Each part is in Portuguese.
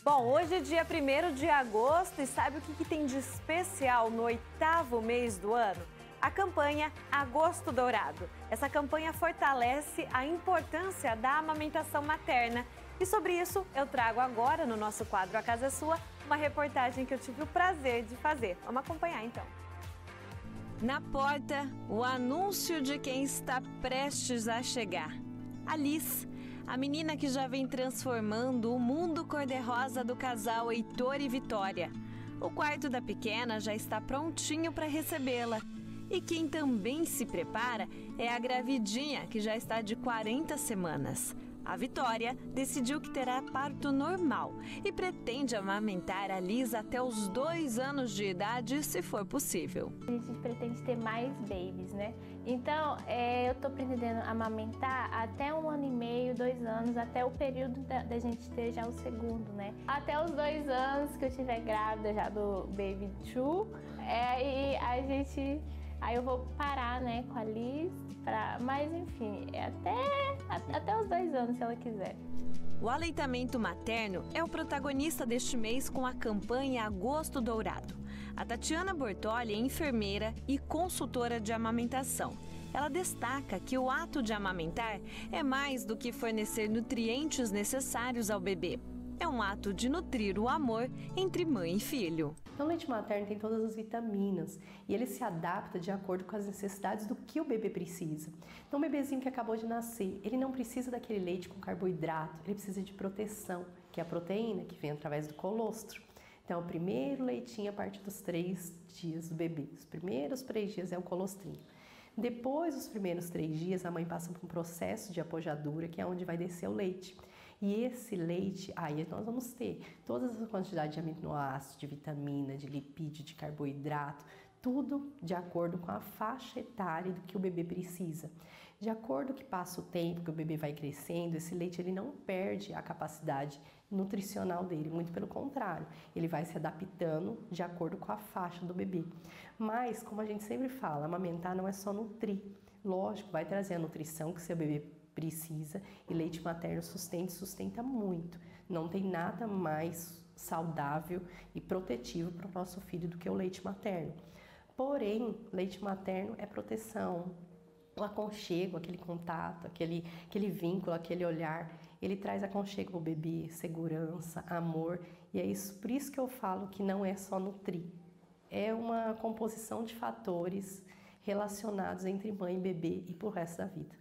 Bom, hoje é dia 1º de agosto e sabe o que tem de especial no 8º mês do ano? A campanha Agosto Dourado. Essa campanha fortalece a importância da amamentação materna. E sobre isso eu trago agora no nosso quadro A Casa é Sua uma reportagem que eu tive o prazer de fazer. Vamos acompanhar então. Na porta, o anúncio de quem está prestes a chegar. Alice, a menina que já vem transformando o mundo cor-de-rosa do casal Heitor e Vitória. O quarto da pequena já está prontinho para recebê-la. E quem também se prepara é a gravidinha, que já está de 40 semanas. A Vitória decidiu que terá parto normal e pretende amamentar a Liz até os 2 anos de idade, se for possível. A gente pretende ter mais babies, né? Então, eu tô pretendendo amamentar até 1 ano e meio, 2 anos, até o período da gente ter já o segundo, né? Até os 2 anos que eu estiver grávida já do baby 2, aí eu vou parar, né, com a Liz, mas enfim, até os 2 anos, se ela quiser. O aleitamento materno é o protagonista deste mês com a campanha Agosto Dourado. A Tatiana Bortoli é enfermeira e consultora de amamentação. Ela destaca que o ato de amamentar é mais do que fornecer nutrientes necessários ao bebê. É um ato de nutrir o amor entre mãe e filho. Então, o leite materno tem todas as vitaminas e ele se adapta de acordo com as necessidades do que o bebê precisa. Então, o bebezinho que acabou de nascer, ele não precisa daquele leite com carboidrato, ele precisa de proteção, que é a proteína que vem através do colostro. Então, o primeiro leitinho a partir dos 3 dias do bebê. Os primeiros 3 dias é o colostrinho. Depois dos primeiros 3 dias, a mãe passa por um processo de apojadura, que é onde vai descer o leite. E esse leite, aí nós vamos ter toda essa quantidade de aminoácidos, de vitamina, de lipídio, de carboidrato, tudo de acordo com a faixa etária do que o bebê precisa. De acordo que passa o tempo, que o bebê vai crescendo, esse leite ele não perde a capacidade nutricional dele, muito pelo contrário, ele vai se adaptando de acordo com a faixa do bebê. Mas, como a gente sempre fala, amamentar não é só nutrir. Lógico, vai trazer a nutrição que seu bebê precisa e leite materno sustenta muito. Não tem nada mais saudável e protetivo para o nosso filho do que o leite materno. Porém, leite materno é proteção, o aconchego, aquele contato, aquele vínculo, aquele olhar, ele traz aconchego para o bebê, segurança, amor, e é isso, por isso que eu falo que não é só nutrir, é uma composição de fatores relacionados entre mãe e bebê e pro resto da vida.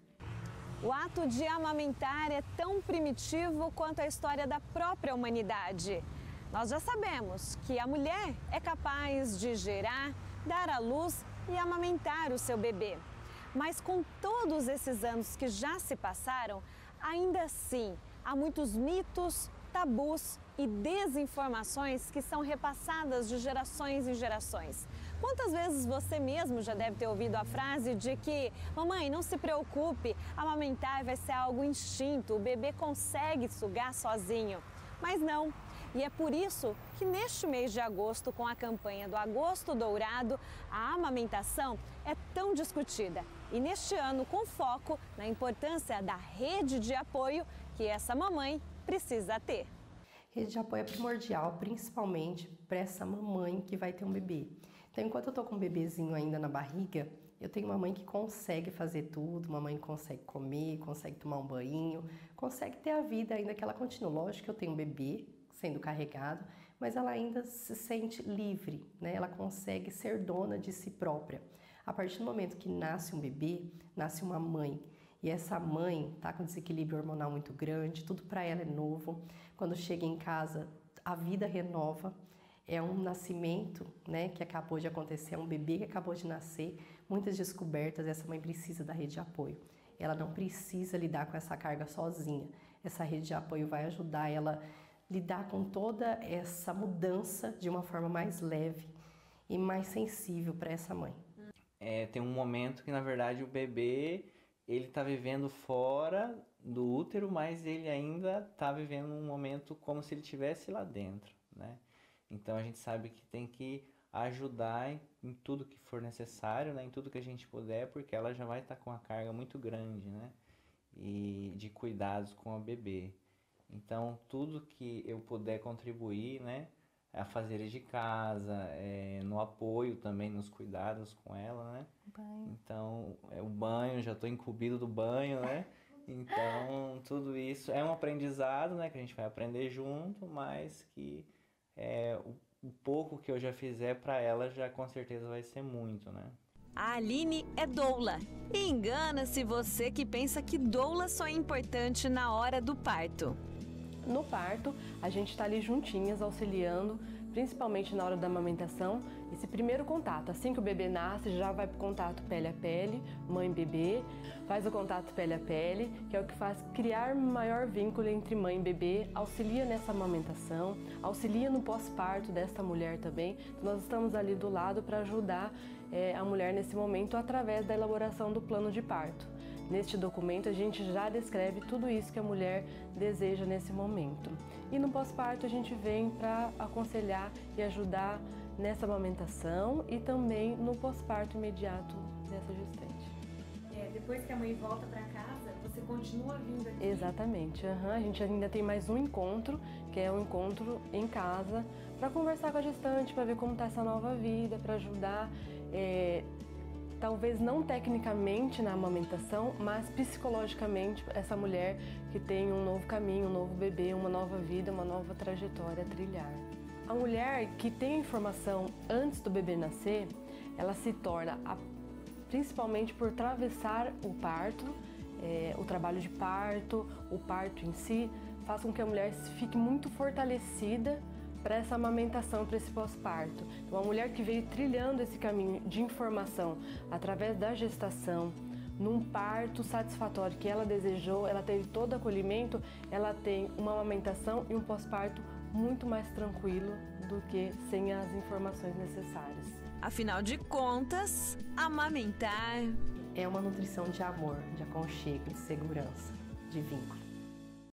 O ato de amamentar é tão primitivo quanto a história da própria humanidade. Nós já sabemos que a mulher é capaz de gerar, dar à luz e amamentar o seu bebê. Mas com todos esses anos que já se passaram, ainda assim há muitos mitos, tabus e desinformações que são repassadas de gerações em gerações. Quantas vezes você mesmo já deve ter ouvido a frase de que mamãe, não se preocupe, amamentar vai ser algo instinto, o bebê consegue sugar sozinho. Mas não. E é por isso que neste mês de agosto, com a campanha do Agosto Dourado, a amamentação é tão discutida. E neste ano, com foco na importância da rede de apoio que essa mamãe precisa ter. Rede de apoio é primordial, principalmente para essa mamãe que vai ter um bebê. Então, enquanto eu tô com um bebezinho ainda na barriga, eu tenho uma mãe que consegue fazer tudo, uma mãe que consegue comer, consegue tomar um banho, consegue ter a vida ainda que ela continue. Lógico que eu tenho um bebê sendo carregado, mas ela ainda se sente livre, né? Ela consegue ser dona de si própria. A partir do momento que nasce um bebê, nasce uma mãe. E essa mãe tá com desequilíbrio hormonal muito grande, tudo para ela é novo. Quando chega em casa, a vida renova. É um nascimento, né, que acabou de acontecer, é um bebê que acabou de nascer, muitas descobertas, essa mãe precisa da rede de apoio. Ela não precisa lidar com essa carga sozinha. Essa rede de apoio vai ajudar ela a lidar com toda essa mudança de uma forma mais leve e mais sensível para essa mãe. Tem um momento que, na verdade, o bebê ele está vivendo fora do útero, mas ele ainda está vivendo um momento como se ele estivesse lá dentro, né? Então a gente sabe que tem que ajudar em tudo que for necessário, né? Em tudo que a gente puder, porque ela já vai estar com uma carga muito grande, né? E de cuidados com a bebê. Então, tudo que eu puder contribuir, né, a fazer de casa, no apoio também, nos cuidados com ela, né? Banho. Então, o banho, já estou incumbido do banho, né? Então, tudo isso é um aprendizado, né, que a gente vai aprender junto, mas que o pouco que eu já fizer para ela já com certeza vai ser muito, né? A Aline é doula. E engana-se você que pensa que doula só é importante na hora do parto. No parto, a gente está ali juntinhas, auxiliando, principalmente na hora da amamentação, esse primeiro contato. Assim que o bebê nasce, já vai para o contato pele a pele, mãe e bebê, faz o contato pele a pele, que é o que faz criar maior vínculo entre mãe e bebê, auxilia nessa amamentação, auxilia no pós-parto dessa mulher também. Então, nós estamos ali do lado para ajudar a mulher nesse momento através da elaboração do plano de parto. Neste documento a gente já descreve tudo isso que a mulher deseja nesse momento. E no pós-parto a gente vem para aconselhar e ajudar nessa amamentação e também no pós-parto imediato dessa gestante. Depois que a mãe volta para casa, você continua vindo aqui? Exatamente. A gente ainda tem mais um encontro, que é um encontro em casa, para conversar com a gestante, para ver como está essa nova vida, para ajudar, talvez não tecnicamente na amamentação, mas psicologicamente essa mulher que tem um novo caminho, um novo bebê, uma nova vida, uma nova trajetória a trilhar. A mulher que tem a informação antes do bebê nascer, ela se torna, principalmente por atravessar o parto, o trabalho de parto, o parto em si, faz com que a mulher fique muito fortalecida para essa amamentação, para esse pós-parto. Então, a mulher que veio trilhando esse caminho de informação através da gestação, num parto satisfatório que ela desejou, ela teve todo o acolhimento, ela tem uma amamentação e um pós-parto muito mais tranquilo do que sem as informações necessárias. Afinal de contas, amamentar é uma nutrição de amor, de aconchego, de segurança, de vínculo.